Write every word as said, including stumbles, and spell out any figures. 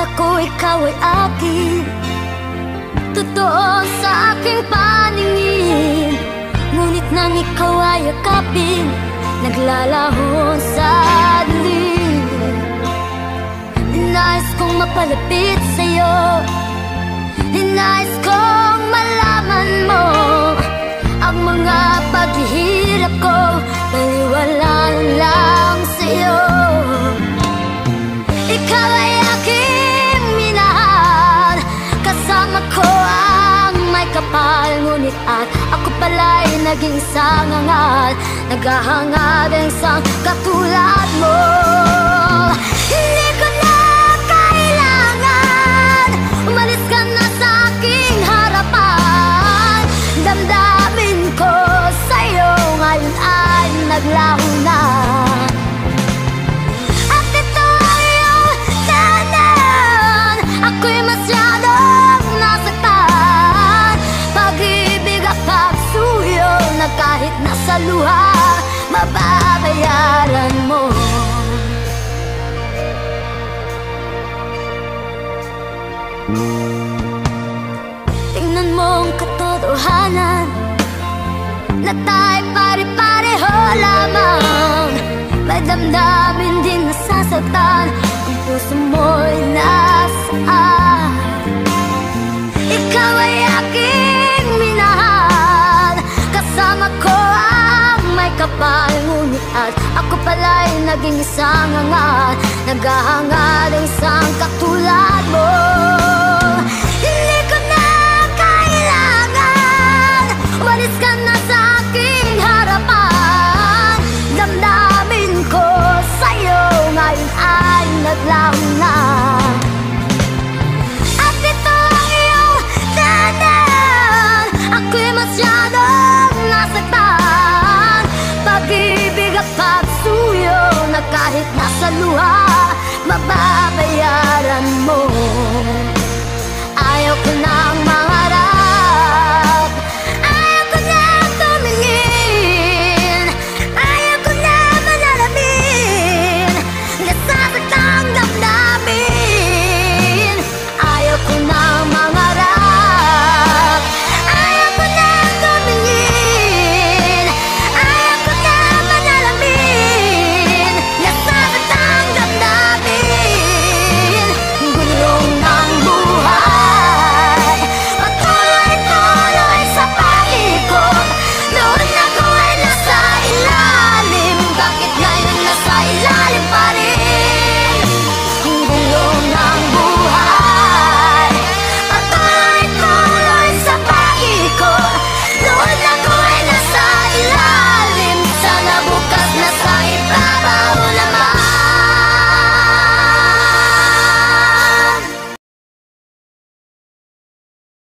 Akala ko ikaw ay akin, totoo sa aking paningin. Ngunit nang ikaw ay yakapin, naglalahon sa dilim. Nais kong mapalapit sa'yo, nais kong malaman mo ang mga paghihirap ko, baliwala lang sa'yo. Ikaw ay aking minahal, kasama ko ang may kapal. Ngunit at ako pala'y naging sangangal, naghahangad ang isang katulad mo. Hindi ko na kailangan, umalis ka na sa aking harapan. Damdamin ko sa'yo ngayon ay naglaho na. At ito ay iyong tanan, ako'y masyadong nasaktan. Pag-ibig at pagsuyo na kahit nasa luha, mababayaran mo. Tingnan mo ang katotohanan, na tayo pare-pareho lamang. May damdamin din nasasaktan, ang puso mo'y nasaan. Ikaw ay aking minahal, kasama ko ang may kapal. Ngunit at ako pala'y naging isang hangal, naghahangad ang isang katulad